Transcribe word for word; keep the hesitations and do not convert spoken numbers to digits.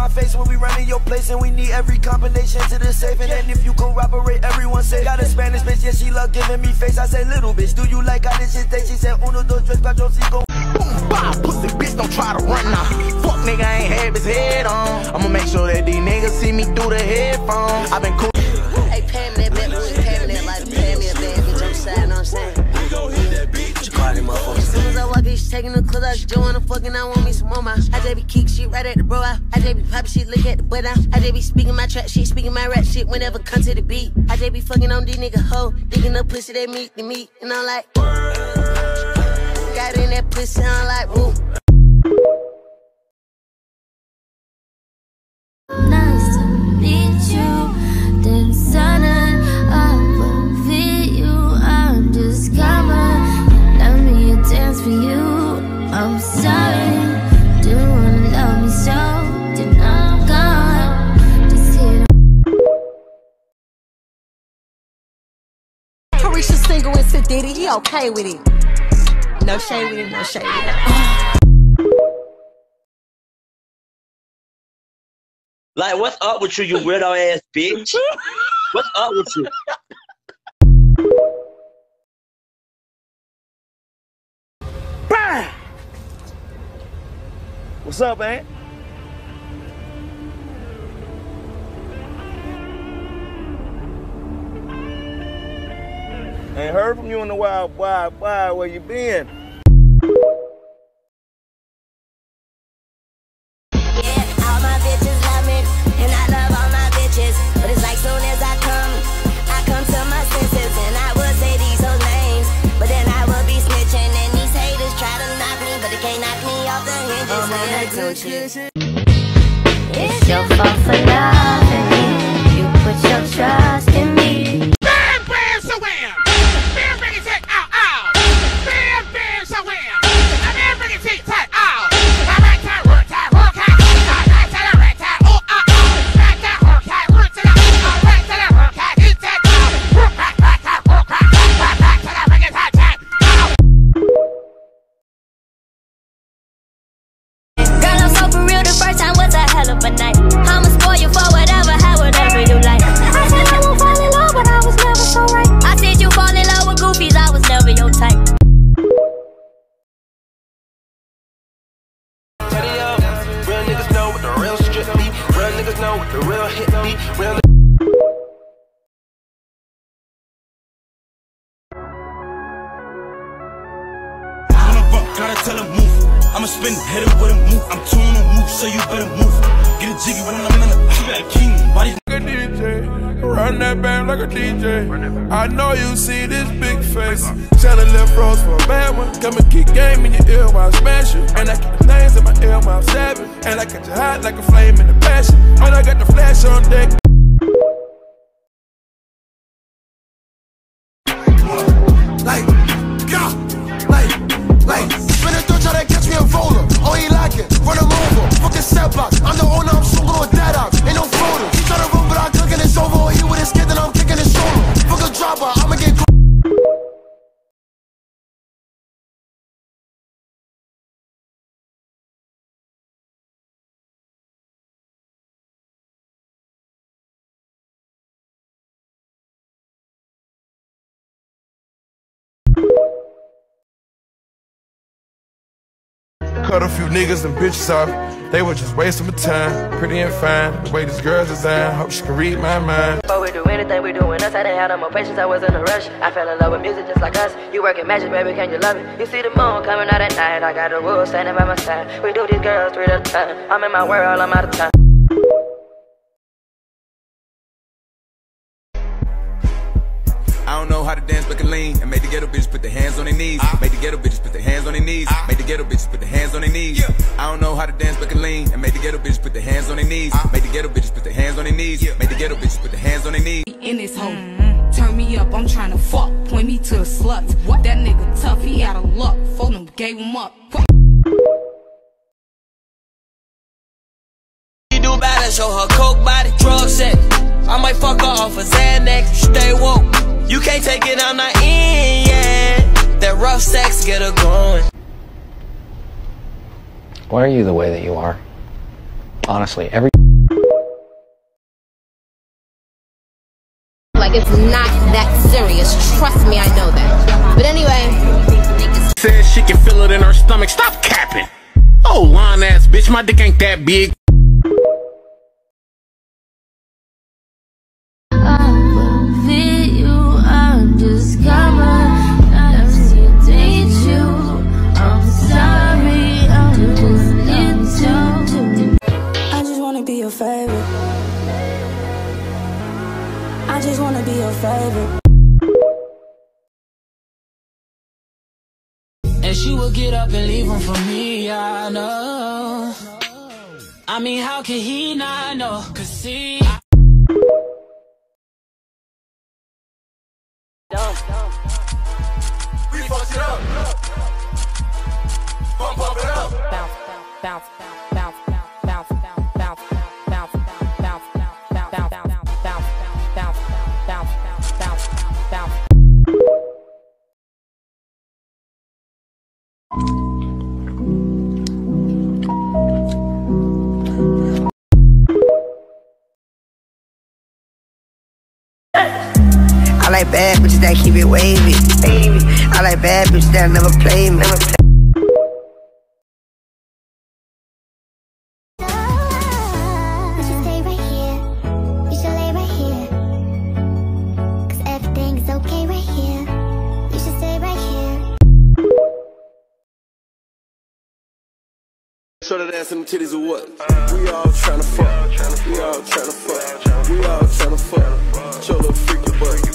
my face when we running your place, and we need every combination to the safe. And then if you corroborate, everyone say. Got a Spanish bitch, yeah, she love giving me face. I say, little bitch, do you like how this shit taste? She said, uno, dos, tres, cuatro, cinco. Boom, bah, pussy bitch, don't try to run now. Fuck nigga, I ain't have his head on. I'ma make sure that these niggas see me through the headphones. I've been cool. Hey, pay me that bitch, pay me that like, pay me a bad bitch, I'm sad, you know what I'm saying? We gon' hit that bitch. As soon as I walk in, she taking the clothes out. She just wanna fucking, I want me some more mouth. I just be kick shit right at the bro out. I just be poppin' shit, look at the butt out. I just be speaking my trap shit, speaking my rap shit whenever come to the beat. I just be fucking on these nigga hoe, digging up pussy that meat to meat. And I'm like, got in that pussy, I'm like, woo. Nice to meet you, then sudden I will feel you. I'm just coming, let me dance for you. I'm sorry, didn't wanna love me so, then I'm gone. Just hit Carisha single and Sid Diddy, he okay with it. No shade with it, no shade with it. Like, what's up with you, you weirdo ass bitch? What's up with you? Bang! What's up, man? Ain't heard from you in a while, boy, boy, where you been? It's your fault for loving me. You put your trust in me. Bam, bam, so wham! Bam, bring it tight, ow, ow! Bam, bam, so wham! Bam, bring it tight, tight, ow! Right tight, work tight, work tight, right tight, right tight, oh, ah, ah! Right tight, work tight, work tight, right tight, work tight, hit that, ow! Work right, right tight, work right, right, right tight, bring it tight, tight, ow! Girl, I'm so for real, the first time was a hell of a night. I'ma spoil you for whatever, have whatever you like. I said I won't fall in love, but I was never so right. I said you fall in love with goofies, I was never your type. Real niggas know what the real strip be. Real niggas know what the real hit be. Real When I fuck, gotta tell him move. I'ma spin, hit him with a move. I'm two on a move, so you better move. Get a jiggy when I'm in the she got a king. Body like a D J, run that band like a D J. I know you see this big face. Selling left rows for a bad one. Come and keep game in your ear while I smash you. And I keep the names in my ear while I'm savage. And I catch you hot like a flame in the passion. And I got the flash on deck. like, yeah, like, like. When the dude try to catch me a roller, oh he like it, run him over. Fucking cell blocks, I'm the owner, I'm so little dead out. Ain't no photo. He try to run, but I'm cooking it's over. He with his kid, then I'm kicking his shoulder. Fuck a dropper, I'ma get. Cut a few niggas and bitches off. They were just wasting my time. Pretty and fine, the way these girls design. Hope she can read my mind. Before we do anything, we doing us. I didn't have no more patience, I was in a rush. I fell in love with music just like us. You working magic, baby, can you love it? You see the moon coming out at night. I got the rules standing by my side. We do these girls three at a time. I'm in my world, I'm out of time. I don't know how to dance but can lean. And make the ghetto bitches put their hands on their knees. Make the ghetto bitches put their hands on their knees. Make the ghetto bitches put their hands on their knees. I don't know how to dance but can lean. And make the ghetto bitches put their hands on their knees. Make the ghetto bitches put their hands on their knees. Make the ghetto bitches put their hands on their knees. In this hole, turn me up, I'm trying to fuck. Point me to the sluts. What that nigga tough, he out of luck. Phone him, gave him up. She do better, show her coke body, drug set. I might fuck her off a Xanax, stay woke. You can't take it, I'm not in, yeah. That rough sex get her going. Why are you the way that you are? Honestly, every like it's not that serious. Trust me, I know that. But anyway, says she can feel it in her stomach. Stop capping. Oh, lying ass bitch, my dick ain't that big. I will fit you. I'm just coming. I still date you. I'm sorry. I'm just into. I just wanna be your favorite. I just wanna be your favorite. And she would get up and leave him for me, I know. I mean, how can he not know? Cause see, I We fucked it up. Pump, pump it up. Bounce, bounce, bounce, bounce, bounce, bounce, bounce, bounce, bounce, bounce, bounce, bounce, bounce, bounce, bounce, bounce, bounce. I like bad bitches that keep it wavy. I like bad bitches that never play me. Never play. You should stay right here. You should lay right here. Cause everything is okay right here. You should stay right here. Show that ass and the titties or what? We all tryna fuck. We all tryna fuck. We all tryna fuck. Show little freaky butt.